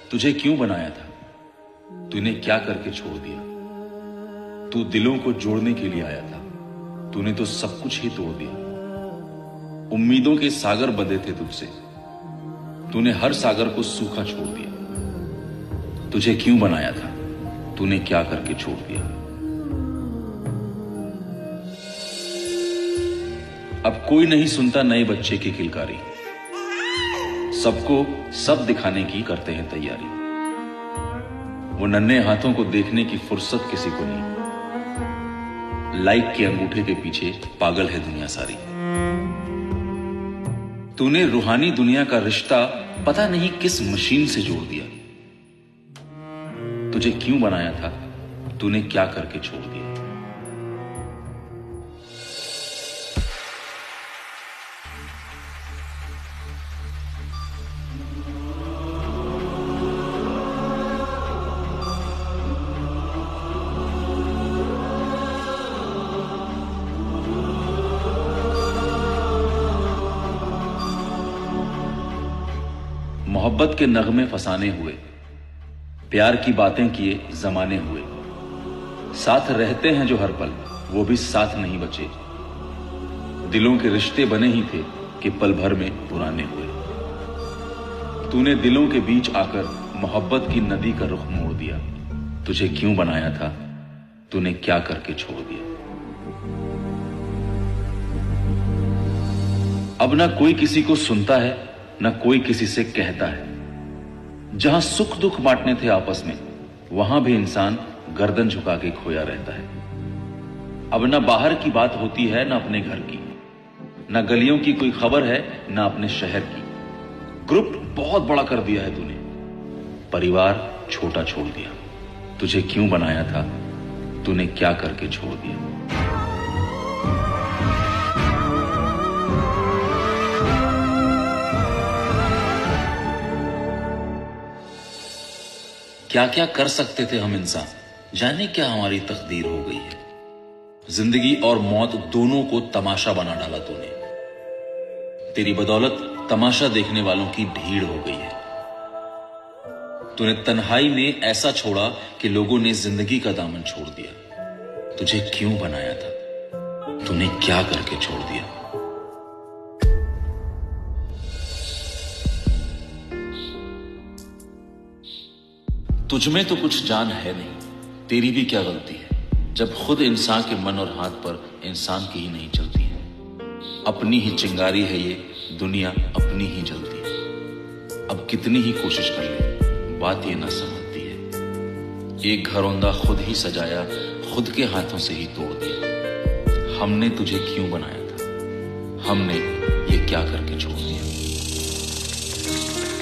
तुझे क्यों बनाया था? तूने क्या करके छोड़ दिया? तू दिलों को जोड़ने के लिए आया था, तूने तो सब कुछ ही तोड़ दिया। उम्मीदों के सागर बंधे थे तुझसे, तूने हर सागर को सूखा छोड़ दिया। तुझे क्यों बनाया था? तूने क्या करके छोड़ दिया? अब कोई नहीं सुनता नए बच्चे की किलकारी, सबको सब दिखाने की करते हैं तैयारी। वो नन्हे हाथों को देखने की फुर्सत किसी को नहीं, लाइक के अंगूठे के पीछे पागल है दुनिया सारी। तूने रूहानी दुनिया का रिश्ता पता नहीं किस मशीन से जोड़ दिया। तुझे क्यों बनाया था? तूने क्या करके छोड़ दिया? मोहब्बत के नगमे फसाने हुए, प्यार की बातें किए जमाने हुए। साथ रहते हैं जो हर पल, वो भी साथ नहीं बचे। दिलों के रिश्ते बने ही थे कि पल भर में पुराने हुए। तूने दिलों के बीच आकर मोहब्बत की नदी का रुख मोड़ दिया। तुझे क्यों बनाया था? तूने क्या करके छोड़ दिया? अब ना कोई किसी को सुनता है, ना कोई किसी से कहता है। जहां सुख दुख बांटने थे आपस में, वहां भी इंसान गर्दन झुका के खोया रहता है। अब ना बाहर की बात होती है, ना अपने घर की, ना गलियों की कोई खबर है, ना अपने शहर की। ग्रुप बहुत बड़ा कर दिया है तूने, परिवार छोटा छोड़ दिया। तुझे क्यों बनाया था? तूने क्या करके छोड़ दिया? क्या क्या कर सकते थे हम इंसान, जाने क्या हमारी तकदीर हो गई है। जिंदगी और मौत दोनों को तमाशा बना डाला तूने। तेरी बदौलत तमाशा देखने वालों की भीड़ हो गई है। तूने तन्हाई में ऐसा छोड़ा कि लोगों ने जिंदगी का दामन छोड़ दिया। तुझे क्यों बनाया था? तूने क्या करके छोड़ दिया? तुझमें तो कुछ जान है नहीं, तेरी भी क्या गलती है, जब खुद इंसान के मन और हाथ पर इंसान की ही नहीं चलती है। अपनी ही चिंगारी है ये दुनिया, अपनी ही जलती है। अब कितनी ही कोशिश कर ले, बात ये ना समझती है। एक घरौंदा खुद ही सजाया, खुद के हाथों से ही तोड़ दिया। हमने तुझे क्यों बनाया था? हमने ये क्या करके छोड़ दिया?